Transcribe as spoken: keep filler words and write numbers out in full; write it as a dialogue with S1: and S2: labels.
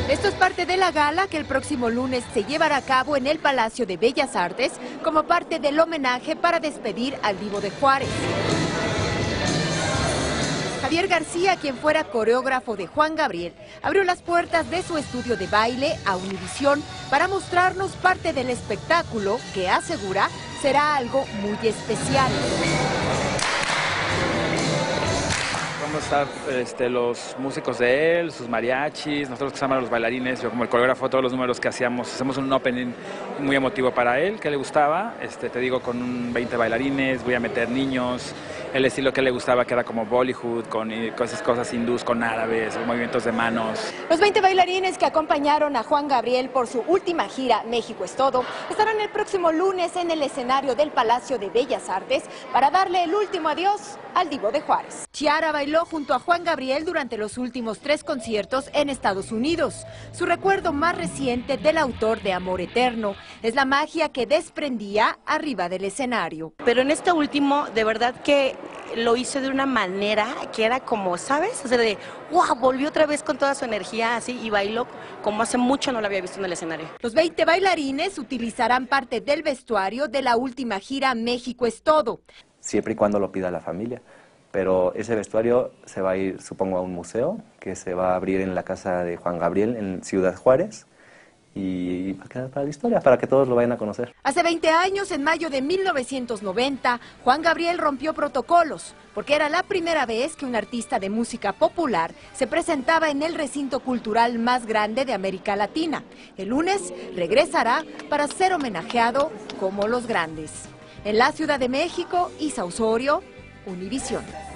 S1: Esto es parte de la gala que el próximo lunes se llevará a cabo en el Palacio de Bellas Artes como parte del homenaje para despedir al Divo de Juárez. Javier García, quien fuera coreógrafo de Juan Gabriel, abrió las puertas de su estudio de baile a Univisión para mostrarnos parte del espectáculo que asegura será algo muy especial.
S2: Vamos a estar este, los músicos de él, sus mariachis, nosotros que somos los bailarines, yo como el coreógrafo, todos los números que hacíamos, hacemos un opening muy emotivo para él, que le gustaba, este, te digo, con un veinte bailarines, voy a meter niños, el estilo que le gustaba, que era como Bollywood, con cosas, cosas hindús, con árabes, movimientos de manos.
S1: Los veinte bailarines que acompañaron a Juan Gabriel por su última gira México es Todo, estarán el próximo lunes en el escenario del Palacio de Bellas Artes para darle el último adiós al Divo de Juárez. Ciara bailó junto a Juan Gabriel durante los últimos tres conciertos en Estados Unidos. Su recuerdo más reciente del autor de Amor Eterno es la magia que desprendía arriba del escenario.
S3: Pero en este último, de verdad que lo hice de una manera que era como, ¿sabes? O sea, de, wow, volvió otra vez con toda su energía así y bailó como hace mucho no lo había visto en el escenario.
S1: Los veinte bailarines utilizarán parte del vestuario de la última gira México es Todo.
S4: Siempre y cuando lo pida la familia. Pero ese vestuario se va a ir, supongo, a un museo que se va a abrir en la casa de Juan Gabriel en Ciudad Juárez y va a quedar para la historia, para que todos lo vayan a conocer.
S1: Hace veinte años, en mayo de mil novecientos noventa, Juan Gabriel rompió protocolos porque era la primera vez que un artista de música popular se presentaba en el recinto cultural más grande de América Latina. El lunes regresará para ser homenajeado como los grandes. En la Ciudad de México, Isa Osorio, Univisión.